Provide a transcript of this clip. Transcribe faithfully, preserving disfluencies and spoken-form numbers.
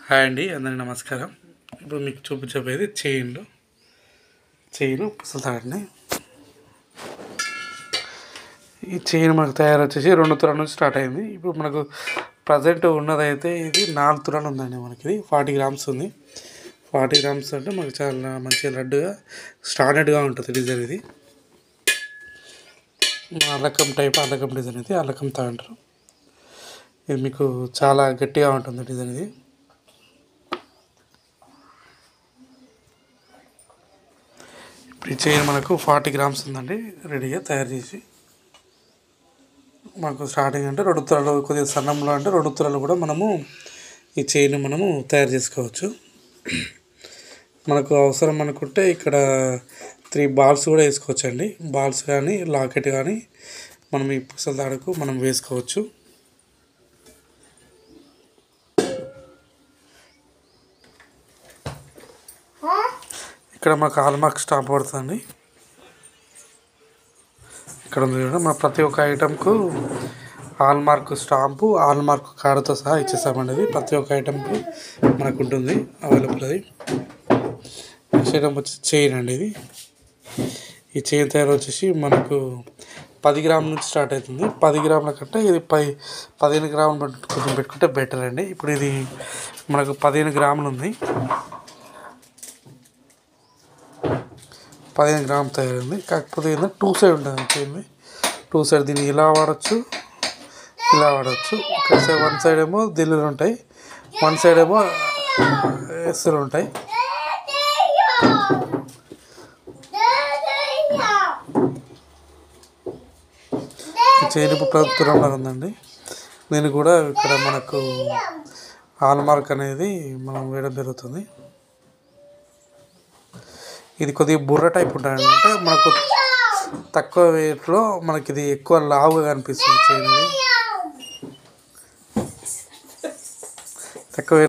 Hi అండి, అందరికీ నమస్కారం. ఇప్పుడు మీకు చూపించబోయేది చైన్లు చైన్ పుసలు తాడండి. ఈ చైన్ మనకు తయారు వచ్చేసి రెండు తులాల నుంచి స్టార్ట్ అయింది. ఇప్పుడు మనకు ప్రజెంట్ ఉన్నదైతే ఇది నాలుగు తులాలు ఉందండి. మనకి ఇది ఫార్టీ గ్రామ్స్ ఉంది. ఫార్టీ గ్రామ్స్ అంటే మనకు చాలా మంచిగా లడ్డుగా స్టాండర్డ్గా ఉంటుంది డిజైన్. ఇది అల్లకం టైప్ అల్లకం డిజైన్. ఇది అల్లకం తా అంటారు. ఇది మీకు చాలా గట్టిగా ఉంటుంది డిజైన్. ఇది ఈ చైన్ మనకు ఫార్టీ గ్రామ్స్ ఉందండి, రెడీగా తయారు చేసి. మనకు స్టార్టింగ్ అంటే రెండు తులాలు, కొద్దిగా సన్నంలో అంటే రెండు తులాలు కూడా మనము ఈ చైన్ మనము తయారు చేసుకోవచ్చు. మనకు అవసరం అనుకుంటే ఇక్కడ త్రీ బాల్స్ కూడా వేసుకోవచ్చు అండి. బాల్స్ కానీ లాకెట్ కానీ మనం ఈ పుసల తాడుకు మనం వేసుకోవచ్చు. ఇక్కడ మనకు హాల్మార్క్ స్టాంప్ పడుతుంది. ఇక్కడ ఉంది చూడండి, మన ప్రతి ఒక్క ఐటెంకు హాల్మార్క్ స్టాంపు హాల్మార్క్ కార్డుతో సహా ఇచ్చేసామండి. అది ప్రతి ఒక్క ఐటెంకు మనకు ఉంటుంది అవైలబుల్. అది నెక్స్ట్ ఐటమ్ వచ్చి చైన్ అండి. ఇది ఈ చైన్ తయారు వచ్చేసి మనకు పది గ్రాముల నుంచి స్టార్ట్ అవుతుంది. పది గ్రాముల కంటే ఇది పై పదిహేను గ్రాములు కొంచెం పెట్టుకుంటే బెటర్ అండి. ఇప్పుడు ఇది మనకు పదిహేను గ్రాములు ఉంది. పదిహేను గ్రాములు తయారైంది. కాకపోతే ఏంటంటే టూ సైడ్ ఉంటుంది చైన్. టూ సైడ్ దీన్ని ఇలా వాడచ్చు, ఇలా వాడచ్చు. ఇక్కడ సైడ్ వన్ సైడ్ ఏమో దిల్లులు ఉంటాయి, వన్ సైడ్ ఏమో ఎస్సులు ఉంటాయి. చైన్ ఇప్పుడు ప్రభుత్వంలో ఉందండి. దీన్ని కూడా ఇక్కడ మనకు హాల్మార్క్ అనేది మనం వేయడం జరుగుతుంది. ఇది కొద్దిగా బుర్ర టైప్ ఉంటుంది. అంటే మనకు తక్కువ వెయిట్లో మనకి ఇది ఎక్కువ లావుగా కనిపిస్తుంది చైన్. ఇది